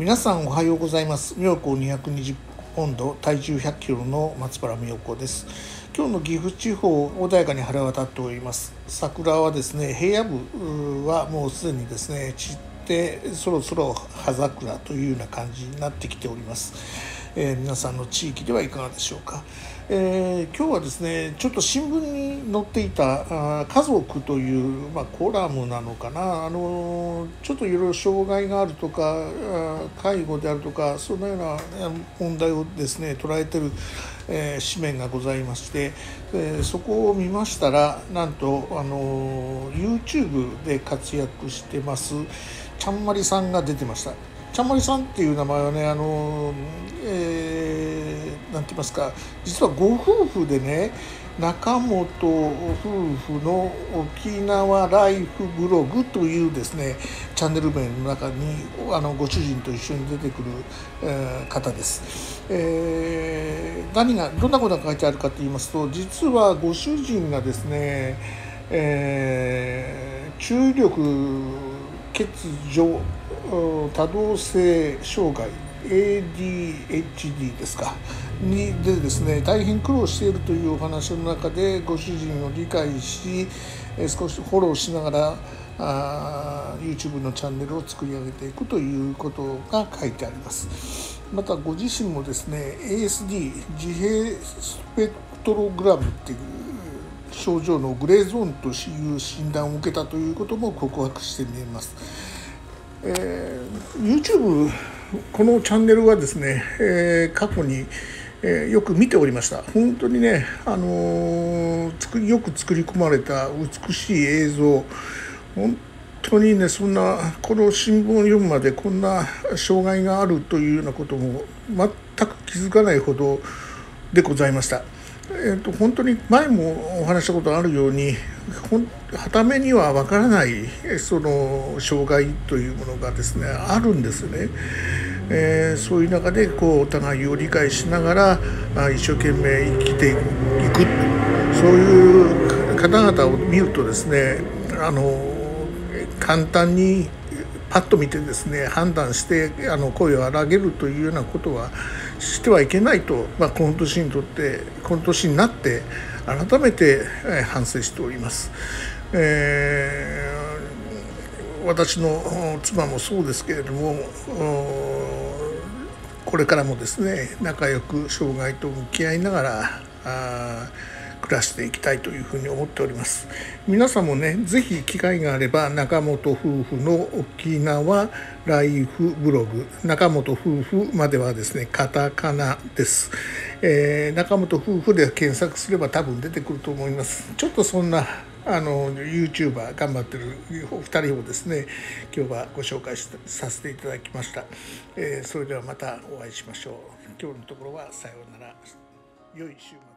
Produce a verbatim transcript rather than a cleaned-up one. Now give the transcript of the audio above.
皆さんおはようございます。妙高にひゃくにじゅうポンド、体重ひゃっキロの松原妙高です。今日の岐阜地方、穏やかに晴れ渡っております。桜はですね、平野部はもうすでにですね散ってそろそろ葉桜というような感じになってきております。えー、皆さんの地域ではいかがでしょうか。えー、今日はですねちょっと新聞に載っていたあ家族という、まあ、コラムなのかな、あのちょっといろいろ障害があるとか介護であるとかそのような問題をですね捉えている、えー、紙面がございまして、えー、そこを見ましたらなんと、あの YouTube で活躍してますちゃんまりさんが出てました。ちゃんまりさんっていう名前はね、あの、えー、なんて言いますか、実はご夫婦でね、中本夫婦の沖縄ライフブログというですね、チャンネル名の中にあのご主人と一緒に出てくる、えー、方です。えー、何がどんなことが書いてあるかと言いますと、実はご主人がですね、えー、注意力欠如多動性障害 エーディーエイチディー ですかにでですね大変苦労しているというお話の中でご主人を理解し少しフォローしながらあ YouTube のチャンネルを作り上げていくということが書いてあります。またご自身もですね エーエスディー 自閉スペクトログラムっていう症状のグレーゾーンという診断を受けたということも告白してみます。えー、YouTube このチャンネルはですね、えー、過去に、えー、よく見ておりました。本当にね、あのー、作りよく作り込まれた美しい映像、本当にねそんなこの新聞を読むまでこんな障害があるというようなことも全く気づかないほどでございました。えー、と本当に前もお話したことあるようにはためにはわからないその障害というものがですねあるんですね。えー、そういう中でこうお互いを理解しながら一生懸命生きていくそういう方々を見るとですねあの簡単にパッと見てですね判断してあの声を荒げるというようなことはしてはいけないと、まあ、この年にとってこの年になって改めて反省しております。えー、私の妻もそうですけれどもこれからもですね仲良く障害と向き合いながらあ暮らしていきたいというふうに思っております。皆さんもねぜひ機会があれば中本夫婦の沖縄ライフブログ中本夫婦まではですねカタカナです、えー、中本夫婦で検索すれば多分出てくると思います。ちょっとそんなあの YouTuber 頑張ってるお二人をですね今日はご紹介させていただきました、えー、それではまたお会いしましょう。今日のところはさようなら。良い週末。